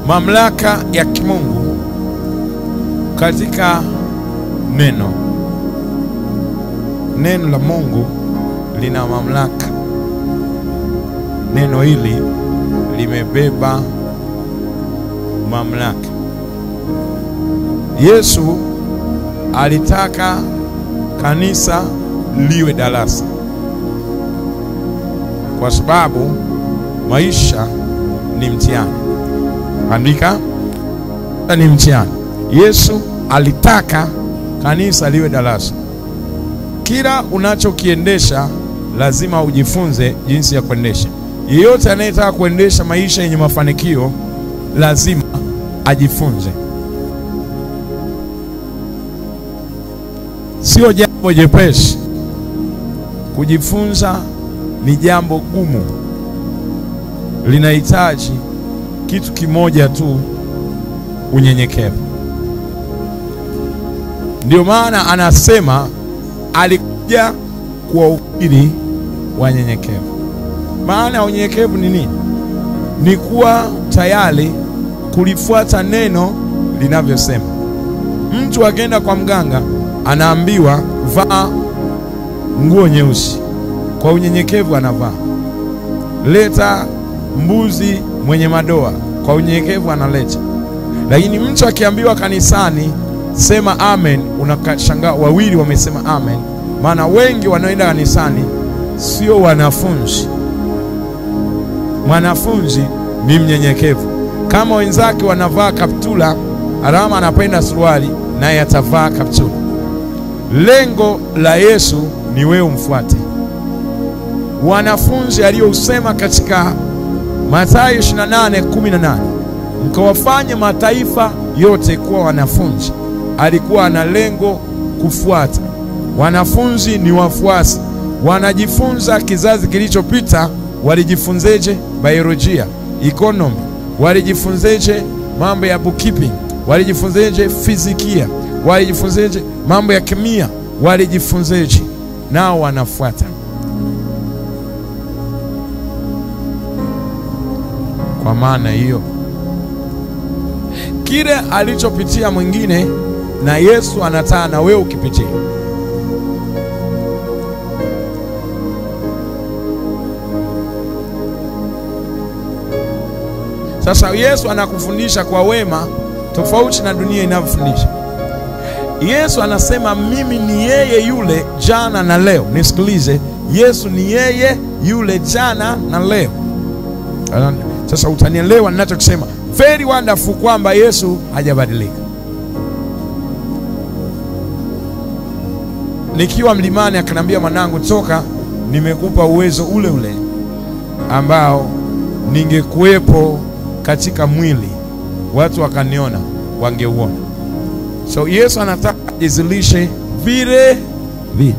mamlaka ya kimungu katika neno. Neno la Mungu lina mamlaka. Neno hili limebeba mamlaka. Yesu alitaka kanisa liwe darasa, kwa sababu maisha ni mtihani. Andika, ni mtihani. Yesu alitaka kanisa liwe darasa. Kila unachokiendesha lazima ujifunze jinsi ya kuendesha. Yeyote anayetaka kuendesha maisha yenye mafanikio lazima ajifunze. Sio jambo jepesi. Kujifunza ni jambo gumu. Linahitaji kitu kimoja tu, unyenyekevu. Ndio maana anasema alikuja kuwahubiri wanyenyekevu. Maana unyenyekevu ni nini? Ni kuwa tayari kulifuata neno linavyosema. Mtu akienda kwa mganga anaambiwa vaa nguo nyeusi, kwa unyenyekevu anavaa. Leta mbuzi mwenye madoa, kwa unyenyekevu analeta. Lakini mtu akiambiwa kanisani sema amen, unakashangaa wawili wamesema amen. Maana wengi wanaoenda kanisani sio wanafunzi. Mwanafunzi ni mnyenyekevu. Kama wenzake wanavaa kaptula, alama anapenda suruali, naye atavaa kaptula. Lengo la Yesu ni wewe umfuate. Wanafunzi aliyousema katika Mathayo 28:18, mkawafanye mataifa yote kuwa wanafunzi, alikuwa na lengo kufuata. Wanafunzi ni wafuasi, wanajifunza. Kizazi kilichopita walijifunzeje? Biolojia, economy. Walijifunzeje? Mambo ya bookkeeping. Walijifunzeje? Fizikia. Walijifunzeje? Mambo ya kemia. Walijifunzeje? Nao wanafuata. Kwa maana hiyo, kile alichopitia mwingine na Yesu anataka na wewe ukipitie. Sasa Yesu anakufundisha kwa wema tofauti na dunia inavyofundisha. Yesu anasema mimi ni yeye yule jana na leo. Nisikilize, Yesu ni yeye yule jana na leo. Sasa utanielewa ninachokisema. Very wonderful kwamba Yesu hajabadilika. Nikiwa mlimani akanambia, mwanangu, toka, nimekupa uwezo ule ule ambao ningekuwepo katika mwili, watu wakaniona, wangeuona. So Yesu anataka ajizilishe vile vile.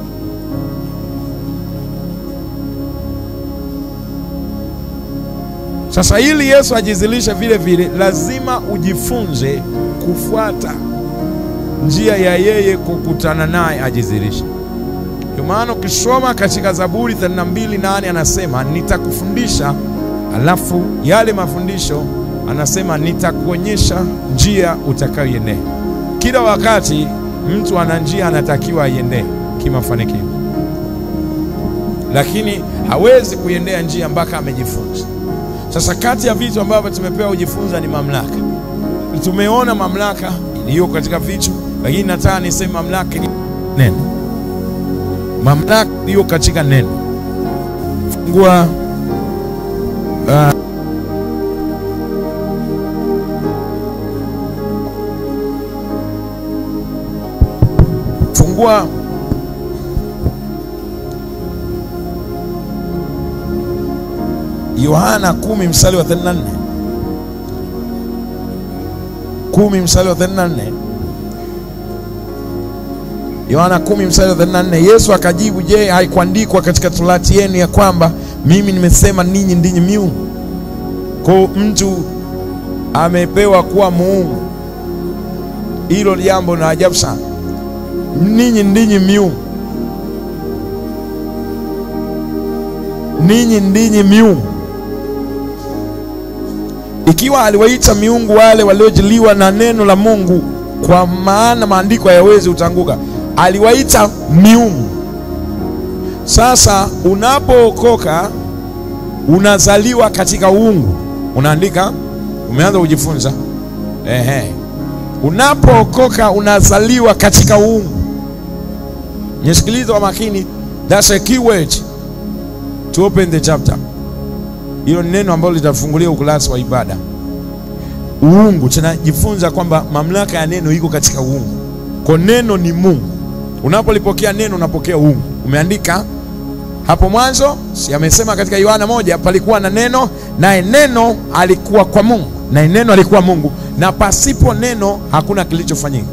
Sasa ili Yesu ajizilishe vile vile, lazima ujifunze kufuata njia ya yeye kukutana naye ajizilishe. Kwa maana ukisoma katika Zaburi 32:8 anasema nitakufundisha, alafu yale mafundisho anasema nitakuonyesha njia utakayoiendea. Kila wakati mtu ana njia anatakiwa aiendee kimafanikio, lakini hawezi kuiendea njia mpaka amejifunza. Sasa kati ya vitu ambavyo tumepewa kujifunza ni mamlaka. Tumeona mamlaka iliyo katika vitu, lakini nataka niseme mamlaka ni neno. Mamlaka iliyo katika neno. Fungua fungua Yohana 10:34. 10:34. Yohana 10:34. Yesu akajibu, je, haikuandikwa katika Torati yenu ya kwamba mimi nimesema ninyi ndinyi miungu? Kwa mtu amepewa kuwa muungu, hilo jambo la ajabu sana. Ninyi ndinyi miungu. Ninyi ndinyi miungu. Ikiwa aliwaita miungu wale waliojiliwa na neno la Mungu, kwa maana maandiko hayawezi utanguka, aliwaita miungu. Sasa unapookoka unazaliwa katika uungu. Unaandika, umeanza kujifunza. Unapookoka unazaliwa katika uungu. Nisikilize kwa makini, that's a key word to open the chapter. Hilo neno ambalo litafungulia ukurasa wa ibada. Uungu, tunajifunza kwamba mamlaka ya neno iko katika uungu. Kwa neno ni Mungu. Unapolipokea neno unapokea uungu. Umeandika hapo mwanzo, si amesema katika Yohana 1, palikuwa na neno, naye neno alikuwa kwa Mungu, naye neno alikuwa Mungu, na pasipo neno hakuna kilichofanyika.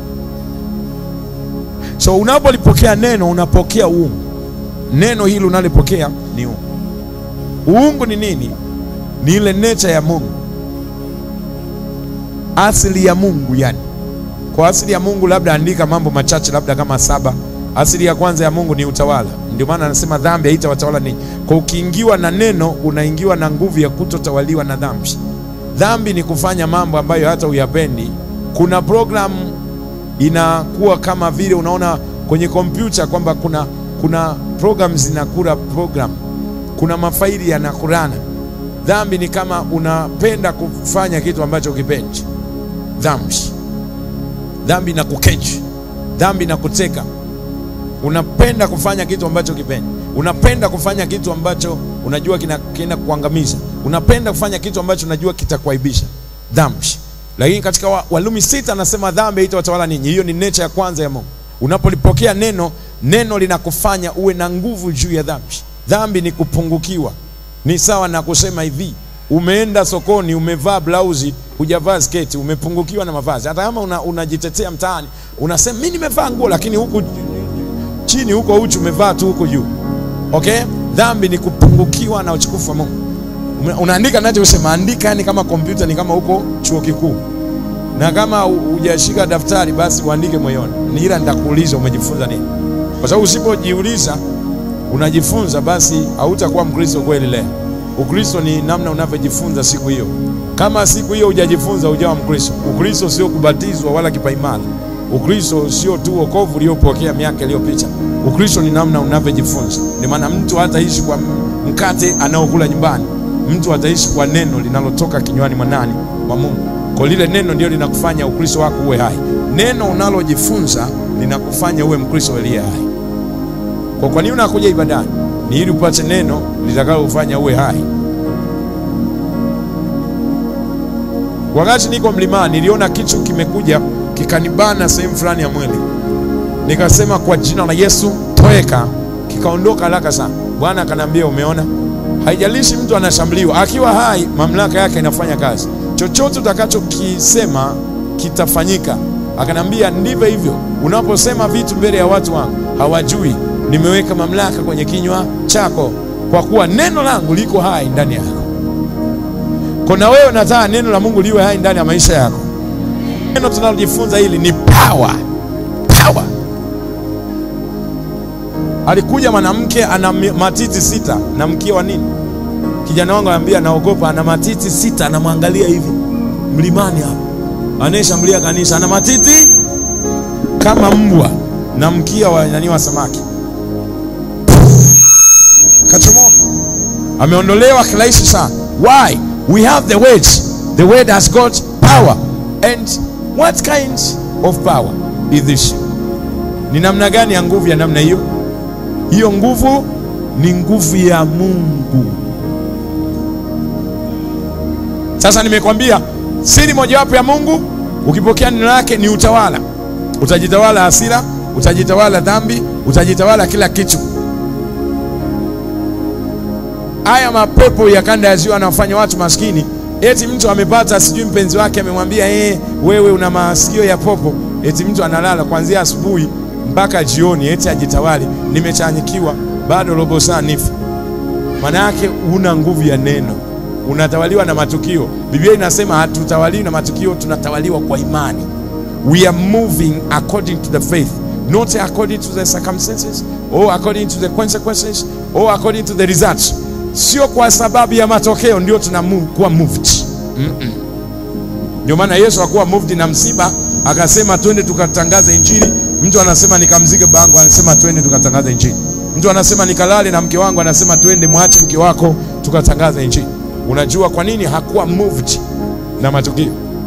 So unapolipokea neno unapokea uungu. Neno hili unalipokea ni uungu. Uungu ni nini? Ni ile nature ya Mungu, asili ya Mungu. Yani kwa asili ya Mungu labda andika mambo machache, labda kama 7. Asili ya kwanza ya Mungu ni utawala. Ndio maana anasema dhambi haitawatawala ninyi. Kwa ukiingiwa na neno unaingiwa na nguvu ya kutotawaliwa na dhambi. Dhambi ni kufanya mambo ambayo hata uyapendi. Kuna program inakuwa kama vile unaona kwenye kompyuta kwamba kuna program zinakula program. Kuna mafaili yanakurana. Dhambi ni kama unapenda kufanya kitu ambacho ukipendi. Dhambi na kukechi. Dhambi na kuteka. Unapenda kufanya kitu ambacho ukipendi. Unapenda kufanya kitu ambacho unajua kina kuangamiza. Unapenda kufanya kitu ambacho unajua kitakuaibisha. Dhambi. Lakini katika Warumi 6 anasema dhambi haitawatawala ninyi. Hiyo ni nature ya kwanza ya Mungu. Unapolipokea neno, neno linakufanya uwe na nguvu juu ya dhambi. Dhambi ni kupungukiwa. Ni sawa na kusema hivi, umeenda sokoni, umevaa blausi, hujavaa sketi, umepungukiwa na mavazi. Hata kama unajitetea mtaani, unasema mimi nimevaa nguo, lakini huku chini huko uchi umevaa tu huko juu. Okay? Dhambi ni kupungukiwa na utukufu wa Mungu. Unaandika nacho usema andika, yani kama kompyuta, ni kama huko chuo kikuu. Na kama hujashika daftari basi uandike moyoni. Ni ila nitakuuliza umejifunza nini? Kwa sababu usipojiuliza unajifunza, basi hautakuwa Mkristo kweli leo. Ukristo ni namna unavyojifunza siku hiyo. Kama siku hiyo hujajifunza, hujawa Mkristo. Ukristo sio kubatizwa wala kipaimara. Ukristo sio tu wokovu uliopokea miaka iliyopita. Ukristo ni namna unavyojifunza. Ni maana mtu hataishi kwa mkate anaokula nyumbani. Mtu ataishi kwa neno linalotoka kinywani mwa nani? Wa Mungu. Kwa lile neno ndio linakufanya Ukristo wako uwe hai. Neno unalojifunza linakufanya uwe Mkristo aliye hai. Kwa nini unakuja ibadani? Ni ili upate neno litakalo kufanya uwe hai. Wakati niko mlimani niliona kitu kimekuja kikanibana sehemu fulani ya mwili. Nikasema kwa jina la Yesu toeka, kikaondoka haraka sana. Bwana akaniambia umeona? Haijalishi mtu anashambuliwa, akiwa hai mamlaka yake inafanya kazi. Chochote utakachokisema kitafanyika. Akaniambia ndivyo hivyo. Unaposema vitu mbele ya watu wangu hawajui, nimeweka mamlaka kwenye kinywa chako, kwa kuwa neno langu liko hai ndani yako. Kuna wewe unataka neno la Mungu liwe hai ndani ya maisha yako. Neno tunalojifunza hili ni power. Alikuja mwanamke ana matiti 6 na mkia wa nini? Kijana wangu anambia naogopa, ana matiti 6, anamwangalia hivi mlimani hapo. Anayeshambulia kanisa ana matiti kama mbwa na mkia wa samaki. Kachomoka. Ameondolewa kirahisi sana. Why? We have the word. The word has got power. And what kind of power is this? Ni namna gani ya nguvu ya namna hiyo? Hiyo nguvu ni nguvu ya Mungu. Sasa nimekwambia siri mojawapo ya Mungu, ukipokea neno lake ni utawala. Utajitawala hasira, utajitawala dhambi, utajitawala kila kitu. Haya mapepo ya kanda ya ziwa anafanya watu maskini. Eti mtu amepata sijui mpenzi wake amemwambia wewe una masikio ya popo. Eti mtu analala kuanzia asubuhi mpaka jioni, eti ajitawali. Nimechanyikiwa bado robo saa nifu. Maana yake una nguvu ya neno. Unatawaliwa na matukio. Biblia inasema hatutawaliwi na matukio, tunatawaliwa kwa imani. We are moving according to the faith, not according to the circumstances or according to the consequences or according to the results. Sio kwa sababu ya matokeo ndio tunakuwa moved. Ndio maana Yesu hakuwa moved na msiba akasema twende tukatangaze injili. Mtu anasema nikamzike bangu, anasema twende tukatangaze injili. Mtu anasema nikalale na mke wangu, anasema twende muache mke wako tukatangaze injili. Unajua kwa nini hakuwa moved na matukio?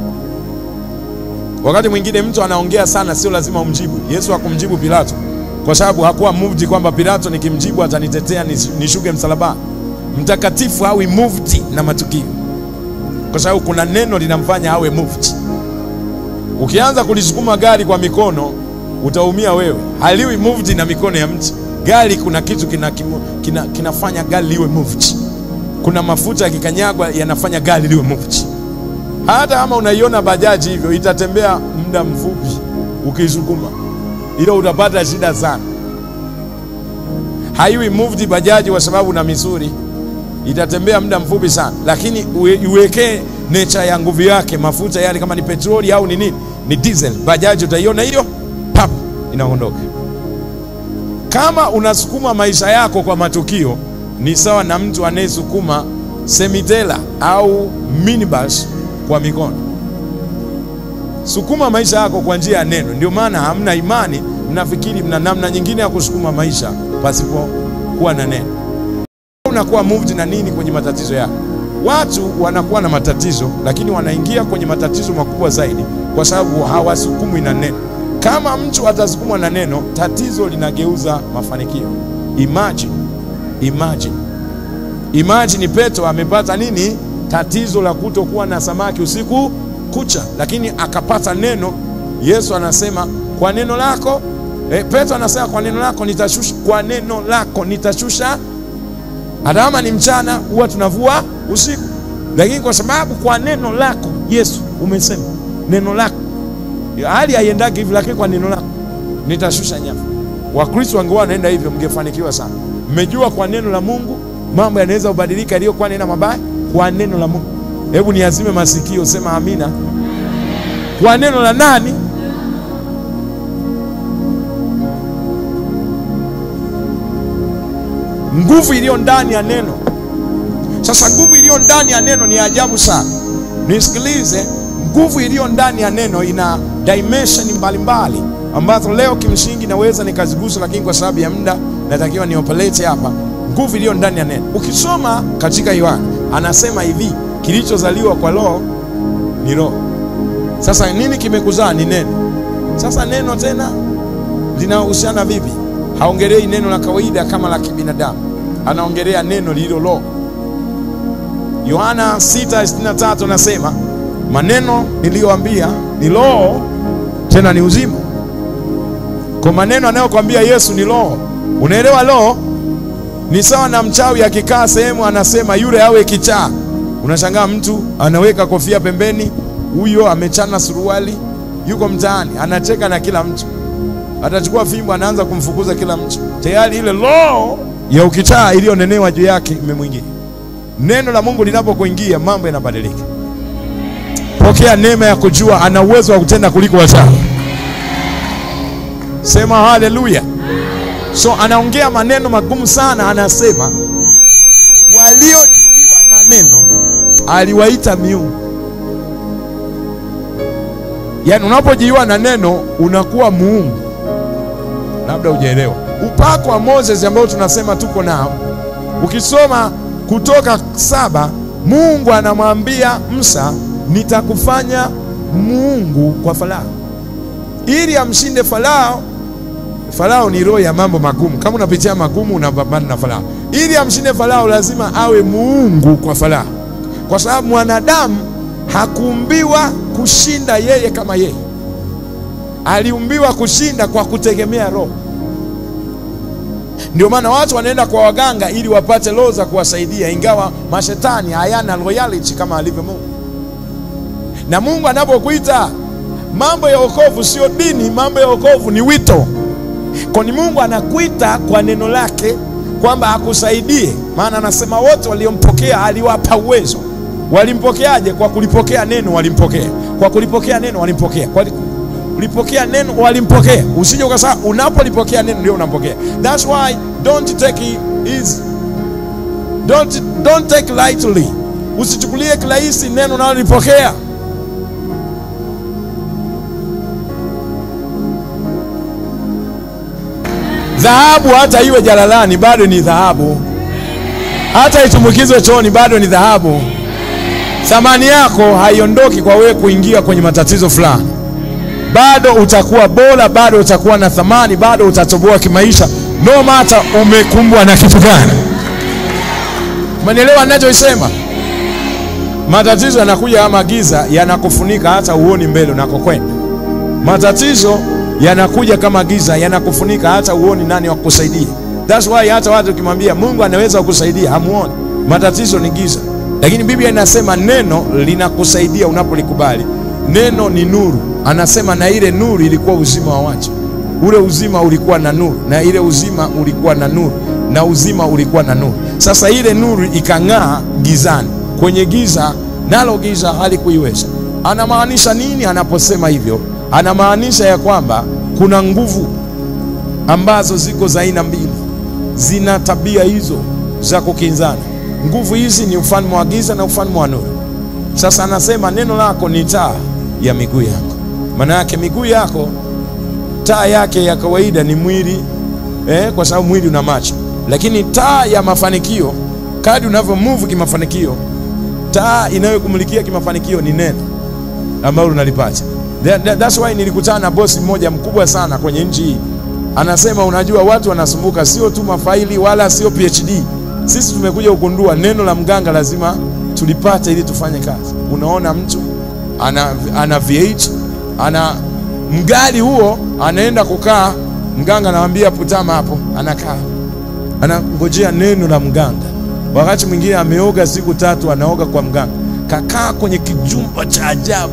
Wakati mwingine mtu anaongea sana, sio lazima umjibu. Yesu hakumjibu Pilato kwa sababu hakuwa moved kwamba Pilato nikimjibu atanitetea nishuke msalaba. Mtakatifu hawi moved na matukio, kwa sababu kuna neno linamfanya awe moved. Ukianza kulisukuma gari kwa mikono utaumia wewe. Haliwi moved na mikono ya mtu. Gari kuna kitu kinafanya gari liwe moved. Kuna mafuta yakikanyagwa yanafanya gari liwe moved. Hata kama unaiona bajaji hivyo itatembea muda mfupi ukisukuma, ila utapata shida sana. Haiwi moved bajaji kwa sababu na misuri, itatembea muda mfupi sana, lakini uweke nature ya nguvu yake, mafuta yale, kama ni petroli au ni nini, ni diesel, bajaji utaiona hiyo pap inaondoka. Kama unasukuma maisha yako kwa matukio, ni sawa na mtu anayesukuma semitela au minibus kwa mikono. Sukuma maisha yako kwa njia ya neno. Ndio maana hamna imani, mnafikiri mna namna nyingine ya kusukuma maisha pasipo kuwa na neno. Unakuwa moved na nini kwenye matatizo yako? Watu wanakuwa na matatizo, lakini wanaingia kwenye matatizo makubwa zaidi kwa sababu hawasukumwi na neno. Kama mtu atasukumwa na neno, tatizo linageuza mafanikio. Imagine Petro amepata nini? Tatizo la kutokuwa na samaki usiku kucha, lakini akapata neno. Yesu anasema kwa neno lako, Petro anasema kwa neno lako nitashusha, kwa neno lako nitashusha. Adama ni mchana, huwa tunavua usiku, lakini kwa sababu kwa neno lako Yesu umesema, neno lako, hali haiendaki hivi, lakini kwa neno lako nitashusha nyavu. Wakristo wangekuwa wanaenda hivyo, mngefanikiwa sana. Mmejua kwa neno la Mungu mambo yanaweza kubadilika, yaliyokuwa nena mabaya kwa neno la Mungu. Hebu niazime masikio, sema amina. Kwa neno la nani? Nguvu iliyo ndani ya neno. Sasa nguvu iliyo ndani ya neno ni ajabu sana. Nisikilize, nguvu iliyo ndani ya neno ina dimension mbalimbali ambazo leo kimsingi naweza nikazigusa, lakini kwa sababu ya muda natakiwa niopelete hapa. Nguvu iliyo ndani ya neno. Ukisoma katika Yohana anasema hivi, kilichozaliwa kwa roho ni roho. Sasa nini kimekuzaa? Ni neno. Sasa neno tena linahusiana vipi? Haongelei neno la kawaida kama la kibinadamu, anaongelea neno lililo roho. Yohana 6:63 anasema, maneno niliyoambia ni roho tena ni uzima. Kwa maneno anayokuambia Yesu ni roho. Unaelewa roho? Ni sawa na mchawi akikaa sehemu anasema yule awe kichaa. Unashangaa mtu anaweka kofia pembeni, huyo amechana suruali, yuko mtaani anacheka na kila mtu. Atachukua fimbo anaanza kumfukuza kila mtu. Tayari ile roho ya ukichaa iliyonenewa juu yake imemwingia. Neno la Mungu linapokuingia mambo yanabadilika. Pokea neema ya kujua ana uwezo wa kutenda kuliko wachawi. Sema haleluya. So anaongea maneno magumu sana, anasema waliojiwa na neno aliwaita miungu. Yaani unapojiwa na neno unakuwa muungu. Labda hujaelewa. Upako wa Moses ambao tunasema tuko nao, ukisoma Kutoka 7, Mungu anamwambia Musa, nitakufanya Mungu kwa Farao. Ili amshinde Farao. Farao ni roho ya mambo magumu. Kama unapitia magumu unapambana na Farao. Ili amshinde Farao lazima awe Mungu kwa Farao. Kwa sababu mwanadamu hakuumbiwa kushinda yeye kama yeye. Aliumbiwa kushinda kwa kutegemea roho. Ndio maana watu wanaenda kwa waganga ili wapate roho za kuwasaidia, ingawa mashetani hayana loyalty kama alivyo Mungu. Na Mungu anapokuita, mambo ya wokovu sio dini, mambo ya wokovu ni wito. Kwa ni Mungu anakuita kwa neno lake kwamba akusaidie. Maana anasema wote waliompokea aliwapa uwezo. Walimpokeaje? Kwa kulipokea neno walimpokea. Kwa kulipokea neno walimpokea. Kwa kulipokea neno walimpokea. Usije ukasema unapolipokea neno ndio unampokea. That's why don't take lightly. Usichukulie kirahisi neno unalolipokea. Dhahabu hata iwe jalalani bado ni dhahabu. Hata itumbukizwe chooni bado ni dhahabu. Thamani yako haiondoki kwa wewe kuingia kwenye matatizo fulani. Bado utakuwa bora, bado utakuwa na thamani, bado utatoboa kimaisha, no matter umekumbwa na kitu gani. Umenielewa ninachosema? Matatizo yanakuja kama giza, yanakufunika hata uoni mbele unakokwenda. Matatizo yanakuja kama giza, yanakufunika hata uoni nani wa kukusaidia. That's why hata watu ukimwambia Mungu anaweza kukusaidia, hamuoni. Matatizo ni giza. Lakini Biblia inasema neno linakusaidia unapolikubali. Neno ni nuru. Anasema na ile nuru ilikuwa uzima wa watu. Ule uzima ulikuwa na nuru, na ile uzima ulikuwa na nuru, na uzima ulikuwa na nuru. Sasa ile nuru ikang'aa gizani. Kwenye giza, nalo giza halikuiweza. Anamaanisha nini anaposema hivyo? Anamaanisha ya kwamba kuna nguvu ambazo ziko za aina mbili, zina tabia hizo za kukinzana. Nguvu hizi ni ufalme wa giza na ufalme wa nuru. Sasa anasema neno lako ni taa ya miguu yako. Maana yake miguu yako, taa yake ya kawaida ni mwili, kwa sababu mwili una macho. Lakini taa ya mafanikio, kadri unavyo move kimafanikio, taa inayokumulikia kimafanikio ni neno ambalo unalipata. That's why nilikutana na bosi mmoja mkubwa sana kwenye nchi hii. Anasema unajua watu wanasumbuka sio tu mafaili wala sio PhD. Sisi tumekuja kugundua neno la mganga lazima tulipate ili tufanye kazi. Unaona mtu ana V8, ana mgali huo, anaenda kukaa, mganga anamwambia putama hapo, anakaa. Anangojea neno la mganga. Wakati mwingine ameoga siku 3 anaoga kwa mganga. Kakaa kwenye kijumba cha ajabu.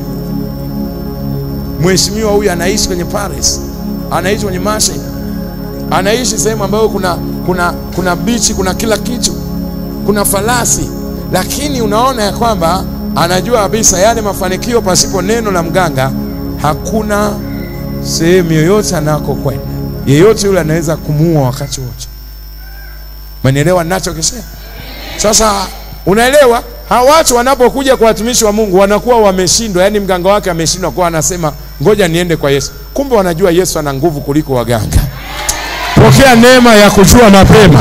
Mheshimiwa huyu anaishi kwenye Paris, anaishi kwenye Marseille, anaishi sehemu ambayo kuna beach, kuna kila kitu, kuna farasi. Lakini unaona ya kwamba anajua kabisa yale mafanikio pasipo neno la mganga hakuna sehemu yoyote anakokwenda. Yeyote yule anaweza kumuua wakati wote. Umenielewa ninachokisema? Sasa unaelewa, hawa watu wanapokuja kwa watumishi wa Mungu wanakuwa wameshindwa, yani mganga wake ameshindwa, kwa anasema ngoja niende kwa Yesu. Kumbe wanajua Yesu ana nguvu kuliko waganga. Pokea neema ya kujua mapema.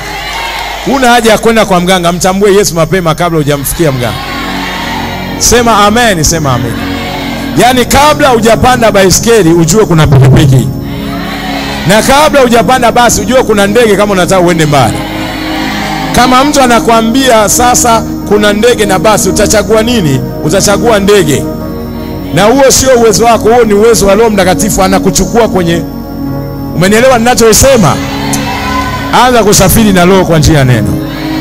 Una haja ya kwenda kwa mganga, mtambue Yesu mapema kabla hujamfikia mganga. Sema amen, sema amen. Yani kabla hujapanda baiskeli ujue kuna pikipiki. Na kabla hujapanda basi ujue kuna ndege kama unataka uende mbali. Kama mtu anakuambia sasa kuna ndege na basi, utachagua nini? Utachagua ndege. Na huo sio uwezo wako, huo ni uwezo wa Roho Mtakatifu, anakuchukua kwenye. Umenielewa ninachosema? Anza kusafiri na Roho kwa njia ya neno.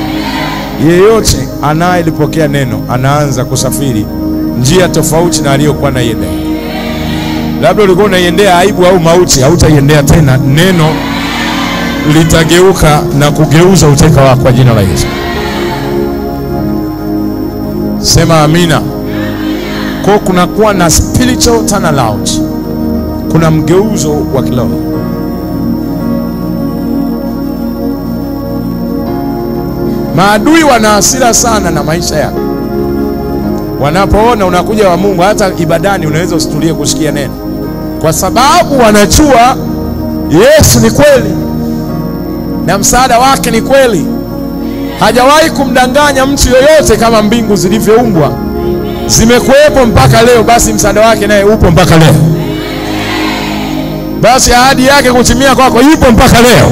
Yeyote anayelipokea neno anaanza kusafiri njia tofauti na aliyokuwa anaiendea. Labda ulikuwa unaiendea aibu au mauti, hautaiendea tena. Neno litageuka na kugeuza uteka wako kwa jina la Yesu. Sema amina. Kwa kunakuwa na spiritual turnaround. Kuna mgeuzo wa kiroho. Maadui wana hasira sana na maisha yako. Wanapoona unakuja wa Mungu, hata ibadani unaweza usitulie kusikia neno, kwa sababu wanajua Yesu ni kweli na msaada wake ni kweli. Hajawahi kumdanganya mtu yoyote. Kama mbingu zilivyoumbwa zimekuwepo mpaka leo, basi msaada wake naye upo mpaka leo. Basi ahadi yake kutimia kwako ipo mpaka leo.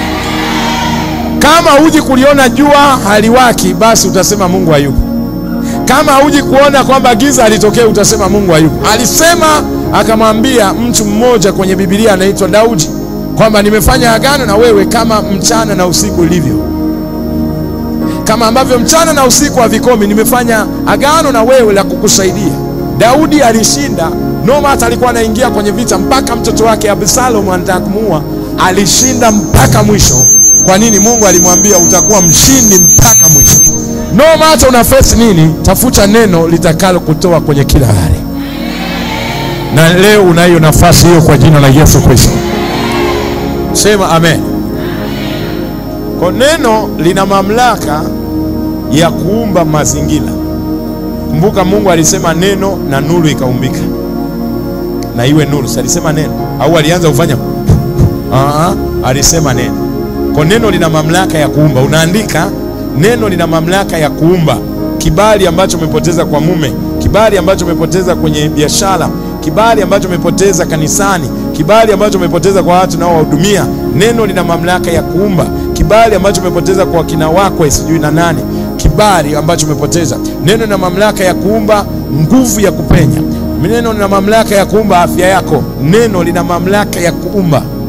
Kama huji kuliona jua haliwaki, basi utasema Mungu hayupo. Kama huji kuona kwamba giza halitokea, utasema Mungu hayupo. Alisema, akamwambia mtu mmoja kwenye Biblia anaitwa Daudi kwamba nimefanya agano na wewe kama mchana na usiku ilivyo. Kama ambavyo mchana na usiku havikomi, nimefanya agano na wewe la kukusaidia. Daudi alishinda, no matter alikuwa anaingia kwenye vita, mpaka mtoto wake Absalom anataka kumuua, alishinda mpaka mwisho. Kwa nini? Mungu alimwambia utakuwa mshindi mpaka mwisho. No matter una face nini, tafuta neno litakalo kutoa kwenye kila hali. Na leo unayo nafasi hiyo kwa jina la Yesu Kristo. Sema amen. Kwa neno lina mamlaka ya kuumba mazingira. Kumbuka Mungu alisema neno na nuru ikaumbika. Na iwe nuru. Alisema neno au alianza kufanya? alisema neno. Kwa neno lina mamlaka ya kuumba. Unaandika neno lina mamlaka ya kuumba. Kibali ambacho umepoteza kwa mume, kibali ambacho umepoteza kwenye biashara, kibali ambacho umepoteza kanisani, kibali ambacho umepoteza kwa watu nao wahudumia, neno lina mamlaka ya kuumba. Kibali ambacho umepoteza kwa kina wako sijui na nani, kibali ambacho umepoteza, neno lina mamlaka ya kuumba nguvu ya kupenya. Neno lina mamlaka ya kuumba afya yako. Neno lina mamlaka ya kuumba